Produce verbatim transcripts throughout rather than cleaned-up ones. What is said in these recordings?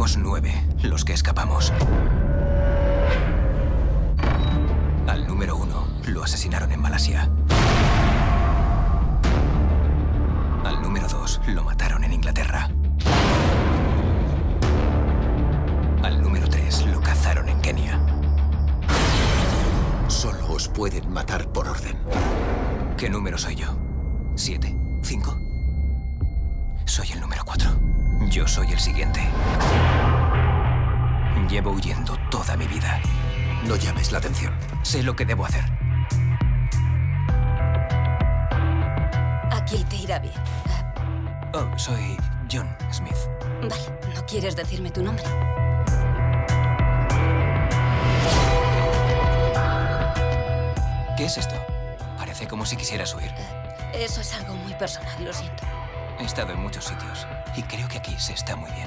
Fuimos nueve los que escapamos. Al número uno lo asesinaron en Malasia. Al número dos lo mataron en Inglaterra. Al número tres lo cazaron en Kenia. Solo os pueden matar por orden. ¿Qué número soy yo? ¿Siete? ¿Cinco? Soy el número cuatro. Yo soy el siguiente. Llevo huyendo toda mi vida. No llames la atención. Sé lo que debo hacer. Aquí te irá bien. Oh, soy John Smith. Vale, ¿no quieres decirme tu nombre? ¿Qué es esto? Parece como si quisieras huir. Eh, eso es algo muy personal, lo siento. He estado en muchos sitios y creo que aquí se está muy bien.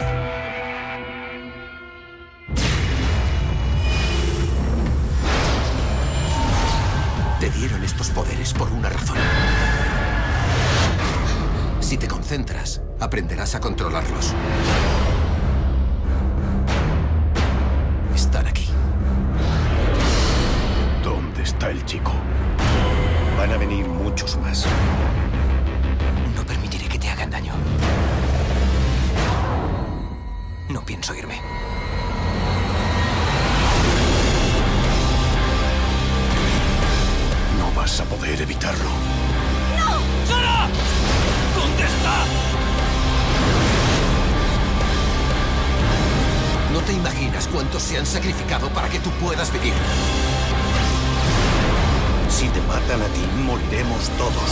Te dieron estos poderes por una razón. Si te concentras, aprenderás a controlarlos. Están aquí. ¿Dónde está el chico? Van a venir muchos más. No permitiré que te hagan daño. No pienso irme. No vas a poder evitarlo. ¡No! ¡Sara! ¿Dónde está? No te imaginas cuántos se han sacrificado para que tú puedas vivir. Si te matan a ti, moriremos todos.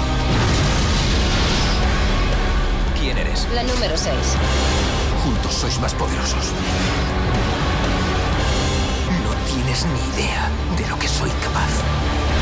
¿Quién eres? La número seis. Juntos sois más poderosos. No tienes ni idea de lo que soy capaz.